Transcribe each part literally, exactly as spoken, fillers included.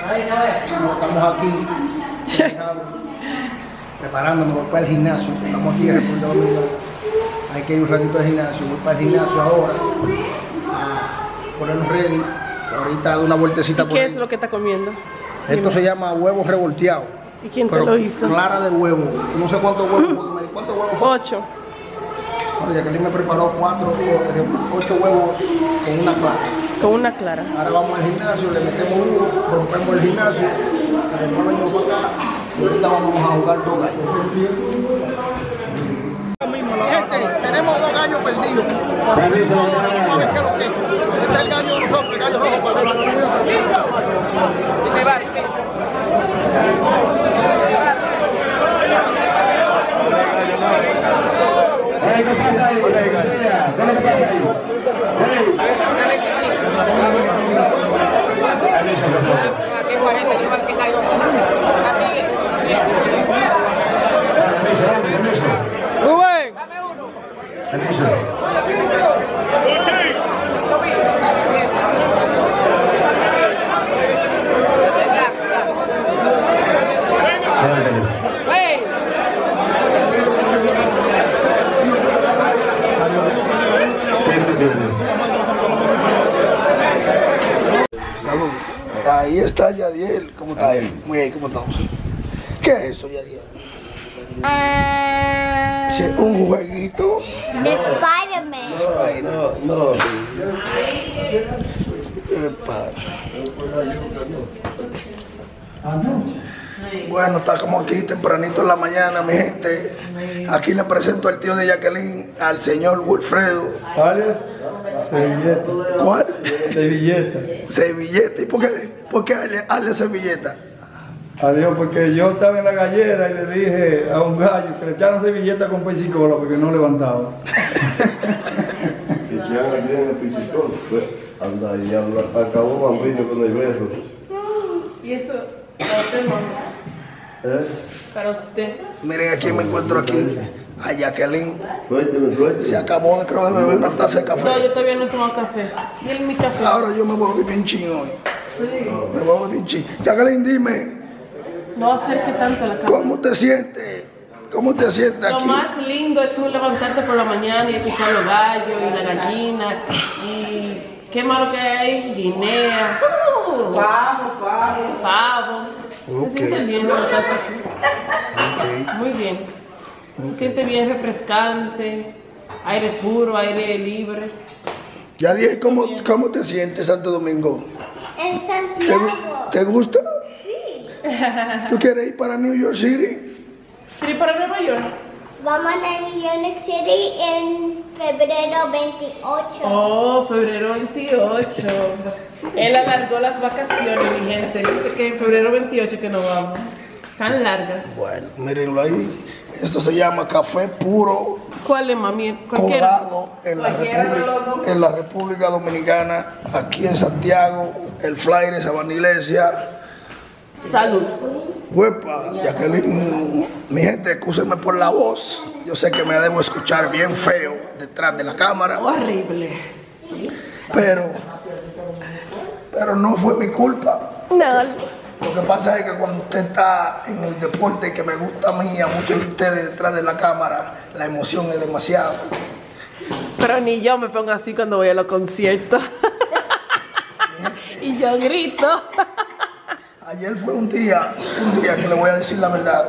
Como estamos aquí, ya saben, preparándonos para el gimnasio. Estamos aquí en República Dominicana. Hay que ir un ratito al gimnasio. Voy para el gimnasio ahora a ponernos ready. Ahorita de una vueltecita ¿Y por qué ahí. es lo que está comiendo? Esto Dime. se llama huevo revolteado. ¿Y quién te pero lo hizo? Clara de huevo. No sé cuántos huevos. me di- ¿Cuántos huevos? fue? Ocho. Bueno, Jacqueline me preparó cuatro, eh, ocho huevos con una clara. Con una clara. Ahora vamos al gimnasio, le metemos uno, rompemos el gimnasio, y después venimos para acá y ahorita vamos a jugar dos gallos. Gente, tenemos dos gallos perdidos. Por el mismo ahora, vamos a ver qué es lo que es. Este es el gallo de nosotros, el gallo rojo. Dime, va, dime. ¿Qué pasa ahí? ¿Qué pasa ahí? Aquí cuarenta, que mal que caigo. Aquí, Rubén. Salud. Ahí está Yadiel. ¿Cómo está él? Muy bien, ¿cómo estamos? ¿Qué es eso, Yadiel? Ah, Sí, un jueguito. de Spider-Man. Spider. No, no. Epa. Bueno, está como aquí tempranito en la mañana, mi gente. Aquí le presento al tío de Jacqueline, al señor Wilfredo. ¿Alias? Servilleta. ¿Cuál? Servilleta. Servilleta. ¿Y por qué, por qué ale, ale servilleta? Adiós, porque yo estaba en la gallera y le dije a un gallo que le echaran servilleta con pesicola porque no levantaba. Que ya viene el piscicón. Anda y habla. Acabó bambino con el beso. ¿Y eso para usted, mamá? ¿Eh? Para usted. Miren aquí me encuentro aquí a Jacqueline. Suélteme, suélteme. Se acabó de, creo, de beber una taza de No, yo café. todavía no he tomado café. ¿Y él mi café? Ahora yo me voy a beber bien chino hoy. Sí. Me voy a beber bien chino. Jacqueline, dime, No acerque tanto la cama. ¿cómo te sientes? ¿Cómo te sientes Lo aquí? más lindo es tú levantarte por la mañana y escuchar los gallos y la gallina. Y qué malo que hay, guinea. Uh, pavo, pavo. Pavo. Ok. Se siente bien cuando estás aquí. Ok. Muy bien. Se siente bien refrescante. Aire puro, aire libre. Yadiel, ¿cómo, ¿cómo te sientes, Santo Domingo? En ¿Te, Santiago. gu- ¿Te gusta? Sí. ¿Tú quieres ir para New York City? ¿Quieres ir para Nueva York? Vamos a New York City en febrero veintiocho. Oh, febrero veintiocho. Él alargó las vacaciones, mi gente. Dice que en febrero veintiocho que nos vamos. Tan largas. Bueno, mírenlo ahí. Esto se llama café puro ¿Cuál es, mami? Cualquiera. colado en la, República, en la República Dominicana, aquí en Santiago, el flyer de Sabana Iglesia. Salud. Huepa, Jacqueline, mi gente, excúsenme por la voz. Yo sé que me debo escuchar bien feo detrás de la cámara, Horrible. pero, pero no fue mi culpa. No. Lo que pasa es que cuando usted está en el deporte que me gusta a mí, a muchos de ustedes detrás de la cámara, la emoción es demasiado. Pero ni yo me pongo así cuando voy a los conciertos. Y yo grito. Ayer fue un día, un día que le voy a decir la verdad.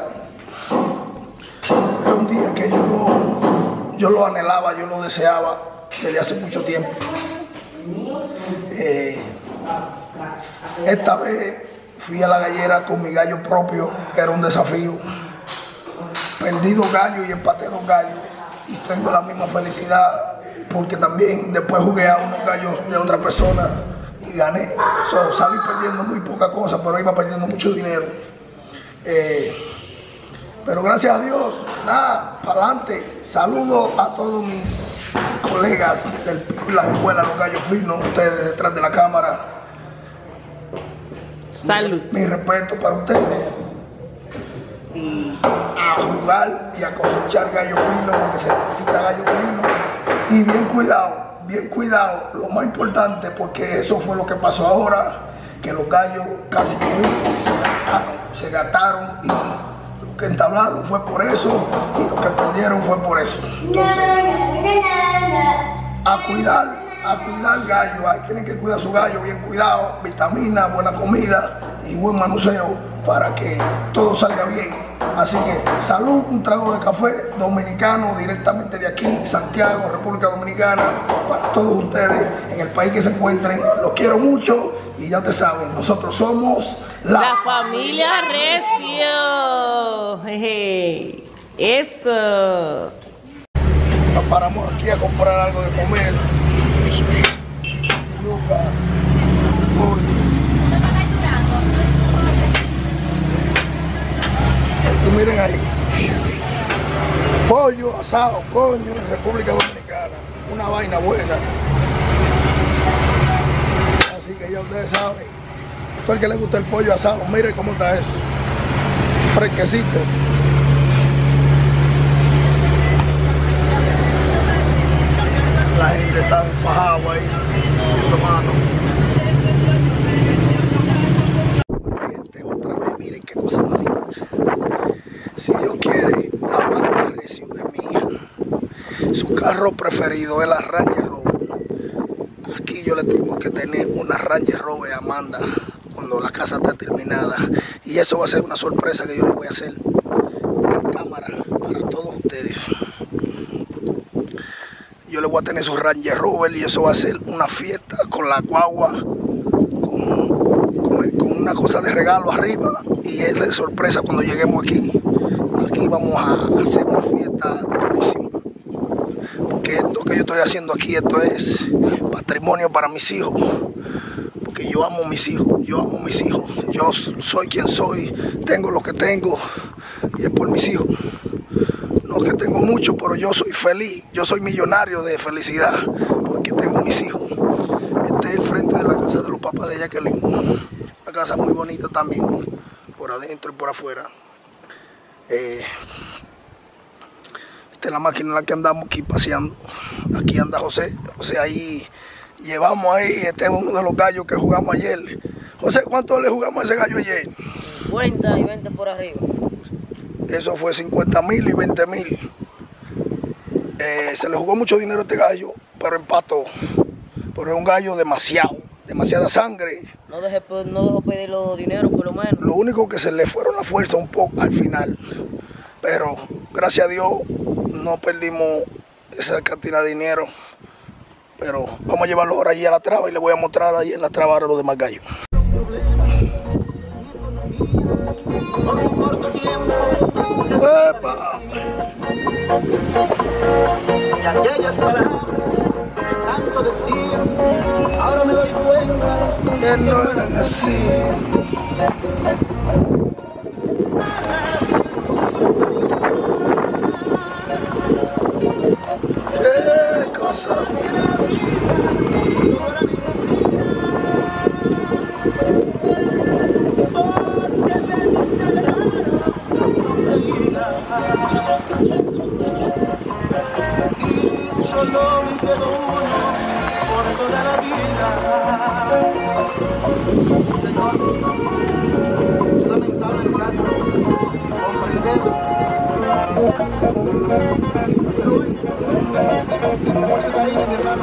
Era un día que yo lo, yo lo anhelaba, yo lo deseaba desde hace mucho tiempo. Eh, esta vez fui a la gallera con mi gallo propio, que era un desafío. Perdí dos gallos y empaté dos gallos. Y tengo la misma felicidad porque también después jugué a unos gallos de otra persona y gané. So, salí perdiendo muy poca cosa, pero iba perdiendo mucho dinero. Eh, pero gracias a Dios, nada, para adelante. Saludo a todos mis colegas del Pico y la Escuela, los gallos finos, ustedes detrás de la cámara. Salud. Mi respeto para ustedes. Y a jugar y a cosechar gallo fino, porque se necesita gallo fino. Y bien cuidado, bien cuidado, lo más importante, porque eso fue lo que pasó ahora. que los gallos casi toditos se gastaron, se gastaron y lo que entablaron fue por eso y lo que perdieron fue por eso. Entonces, a cuidar, a cuidar gallo, ahí tienen que cuidar su gallo bien cuidado, vitaminas, buena comida y buen manuseio para que todo salga bien. Así que salud, un trago de café dominicano directamente de aquí, Santiago, República Dominicana, para todos ustedes en el país que se encuentren. Los quiero mucho y ya ustedes saben, nosotros somos la, la familia Recio. Jeje. Eso. Nos paramos aquí a comprar algo de comer. Yuca, pollo. Y miren ahí, pollo asado, coño, en República Dominicana, una vaina buena. Así que ya ustedes saben, todo el que le gusta el pollo asado, miren cómo está eso, fresquecito. La gente está enfajada ahí, metiendo mano. Bueno, gente, otra vez, miren qué cosa más linda. Si Dios quiere, Amanda Recio es mi hija. Su carro preferido es la Range Rover. Aquí yo le tengo que tener una Range Rover a Amanda cuando la casa esté terminada. Y eso va a ser una sorpresa que yo le voy a hacer en cámara para todos ustedes. Yo le voy a tener su Range Rover y eso va a ser una fiesta con la guagua, con, con, con una cosa de regalo arriba. Y es de sorpresa cuando lleguemos aquí. Aquí vamos a hacer una fiesta durísima, porque esto que yo estoy haciendo aquí, esto es patrimonio para mis hijos, porque yo amo a mis hijos, yo amo a mis hijos, yo soy quien soy, tengo lo que tengo y es por mis hijos. No que tengo mucho, pero yo soy feliz, yo soy millonario de felicidad, porque tengo mis hijos. Este es el frente de la casa de los papás de Jacqueline, una casa muy bonita también, por adentro y por afuera. Eh, esta es la máquina en la que andamos aquí paseando. Aquí anda José. José ahí llevamos ahí. Este es uno de los gallos que jugamos ayer. José, ¿cuánto le jugamos a ese gallo ayer? cincuenta y veinte por arriba. Eso fue cincuenta mil y veinte mil. Eh, se le jugó mucho dinero a este gallo, pero empató. Pero es un gallo demasiado, demasiada sangre. No dejé, no dejó pedir los dineros por lo menos. Lo único que se le fueron la fuerza un poco al final. Pero gracias a Dios no perdimos esa cantidad de dinero. Pero vamos a llevarlo ahora allí a la traba y le voy a mostrar ahí en la traba a los demás gallos. ¡Epa! Y aquellas palabras que tanto decían, ahora me doy cuenta que no eran así. ¿Qué cosas tienen? Solo me quedó uno por toda la vida. Señor, es lamentable el caso, comprendemos. Pero hoy, muchos ahí, mi hermano,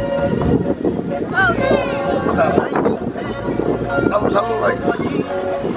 Dame un saludo ahí.